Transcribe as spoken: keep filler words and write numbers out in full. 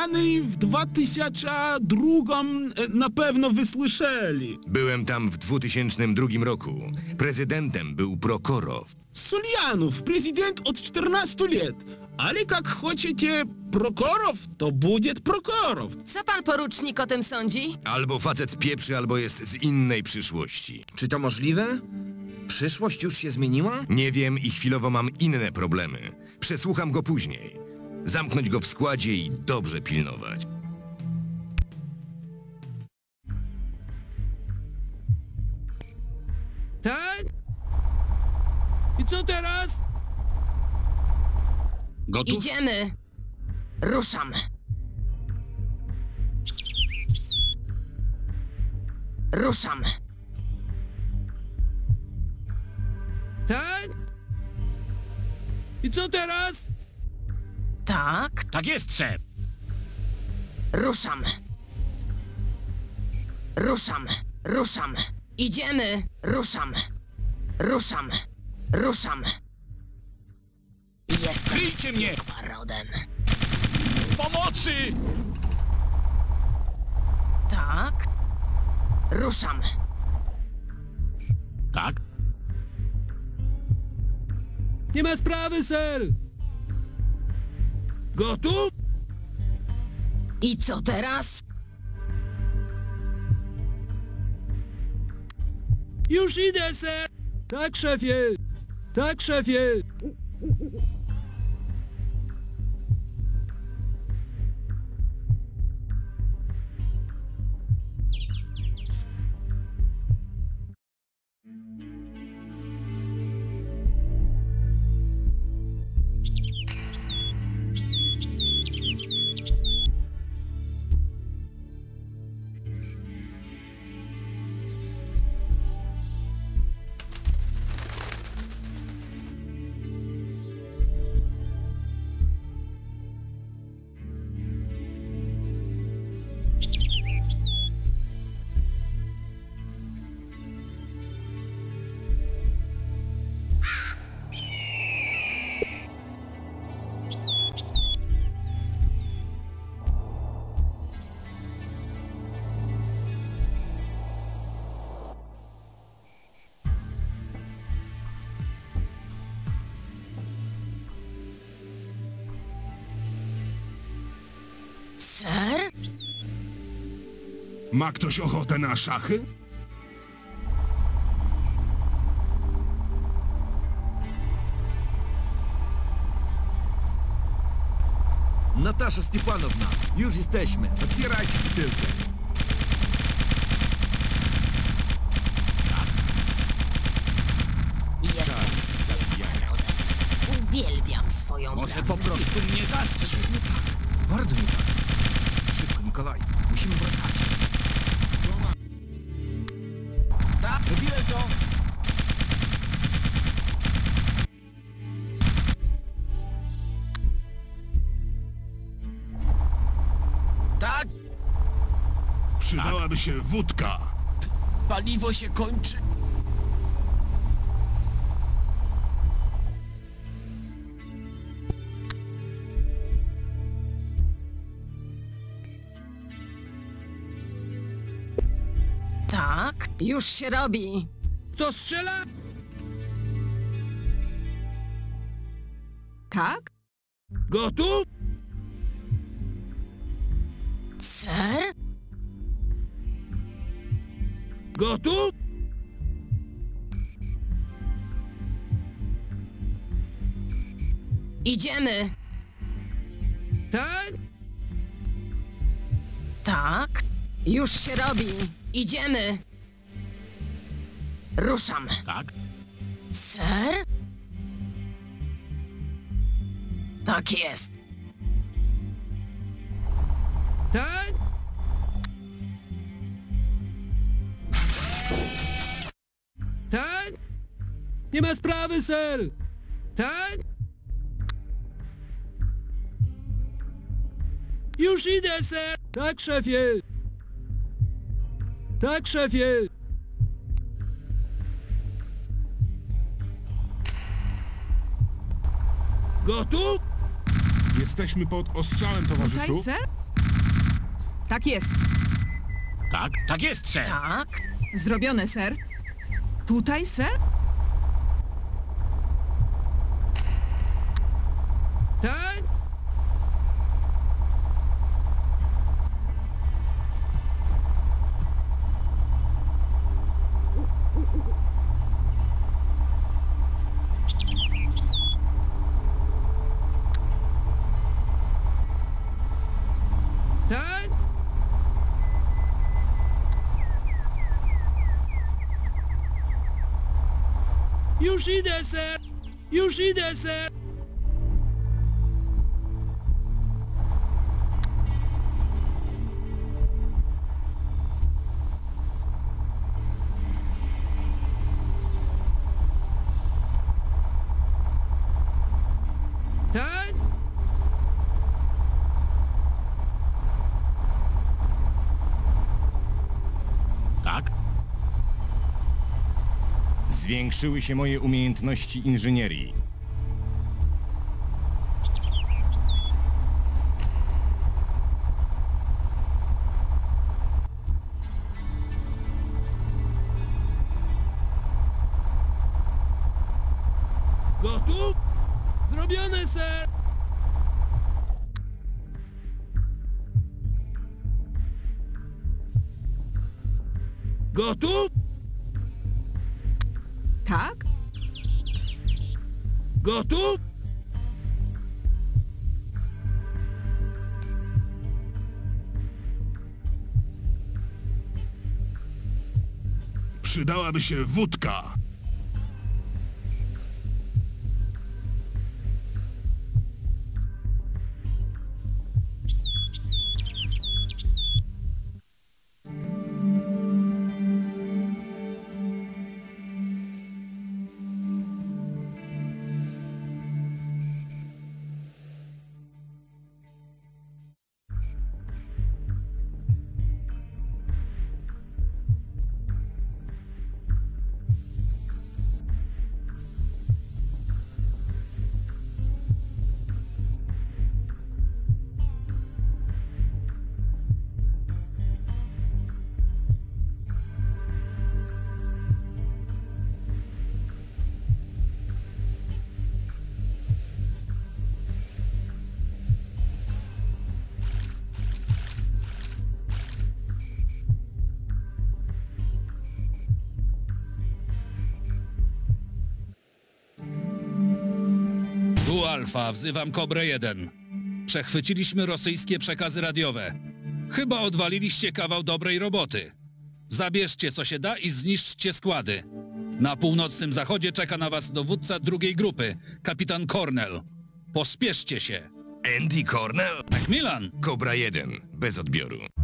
Pany w dwa tysiące drugim na pewno wysłyszeli. Byłem tam w dwutysięcznym drugim roku. Prezydentem był Prokorow. Sulianów, prezydent od czternastu lat. Ale jak chcecie Prokorow, to będzie Prokorow. Co pan porucznik o tym sądzi? Albo facet pieprzy, albo jest z innej przyszłości. Czy to możliwe? Przyszłość już się zmieniła? Nie wiem i chwilowo mam inne problemy. Przesłucham go później. Zamknąć go w składzie i dobrze pilnować. Tak? I co teraz? Gotów? Idziemy. Ruszam. Ruszam. Tak? I co teraz? Tak. Tak jest, szef. Ruszam. Ruszam. Ruszam. Idziemy. Ruszam. Ruszam. Ruszam. Jestem Kryjcie mnie! z piekła rodem. Pomocy! Tak. Ruszam. Tak? Nie ma sprawy, ser! Gotów? I co teraz? Już idę, ser! Tak, szefie! Tak, szefie! Ser? Ma ktoś ochotę na szachy? Natasza Stepanowna, już jesteśmy. Otwierajcie butelkę. Jestem z piekła rodem. Uwielbiam swoją Może pracę. po prostu mnie zastrzyż. Bardzo nie tak. Szybko, Nikolaj. Musimy wracać. Tak, zrobiłem to. Tak, Przydałaby się wódka. paliwo się kończy. Tak, już się robi. Kto strzela? Tak? Gotów? Ser? Gotów? Idziemy. Tak? Tak, już się robi. Idziemy. Ruszam. Tak? Ser? Tak jest. Tak? Tak? Nie ma sprawy, ser! Tak? Już idę, ser! Tak, szefie! Tak, szefie! Gotów? Jesteśmy pod ostrzałem, towarzyszu. Tutaj, ser? Tak jest. Tak, tak jest, ser. Tak. Zrobione, ser. Tutaj, ser? Tak? Tak? Już idę, ser! Już idę, ser! Tak? Tak? Zwiększyły się moje umiejętności inżynierii. Gotów? Zrobione, ser! Gotów? Tak? Gotów? Przydałaby się wódka. Tu Alfa, wzywam Kobrę jeden. Przechwyciliśmy rosyjskie przekazy radiowe. Chyba odwaliliście kawał dobrej roboty. Zabierzcie co się da i zniszczcie składy. Na północnym zachodzie czeka na was dowódca drugiej grupy, kapitan Cornell. Pospieszcie się. Andy Cornell? Macmillan! Kobra jeden, bez odbioru.